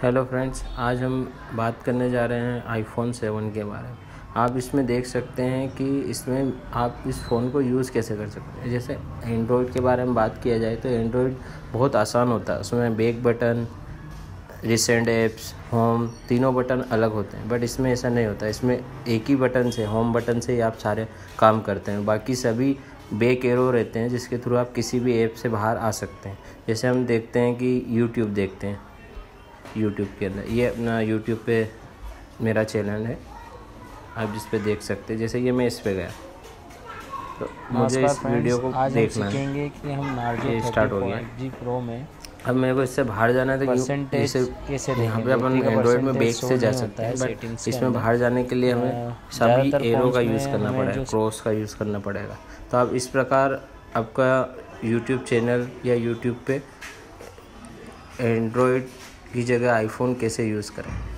Hello friends, आज हम बात करने जा रहे हैं आईफोन 7 के बारे में। आप इसमें देख सकते हैं कि इसमें आप इस फ़ोन को यूज़ कैसे कर सकते हैं। जैसे एंड्रॉयड के बारे में बात किया जाए तो एंड्रॉयड बहुत आसान होता है। उसमें back button, recent apps, home, तीनों बटन अलग होते हैं। बट इसमें ऐसा नहीं होता। इसमें एक ही बटन से, होम बटन से ही आप सारे काम करते हैं। बाकी सभी बैक एरो रहते हैं जिसके थ्रू आप किसी भी ऐप से बाहर आ सकते हैं। जैसे हम देखते हैं कि यूट्यूब देखते हैं, यूट्यूब के अंदर ये अपना यूट्यूब पे मेरा चैनल है, आप जिस पे देख सकते हैं। जैसे ये मैं इस पे गया तो मुझे इस वीडियो को देखना है। सीखेंगे कि हम नार्जो ये स्टार्ट हो गया। 34G Pro में अब मेरे को इससे बाहर जाना है तो परसेंटेज कैसे यहाँ पे देंगे। अपन एंड्रॉयड में बैक से जा सकते हैं, बट इसमें बाहर जाने के लिए हमें सभी एरो का यूज़ करना पड़ेगा, क्रॉस का यूज़ करना पड़ेगा। तो आप इस प्रकार आपका यूट्यूब चैनल या यूट्यूब पे एंड्रॉयड की जगह आईफोन कैसे यूज़ करें।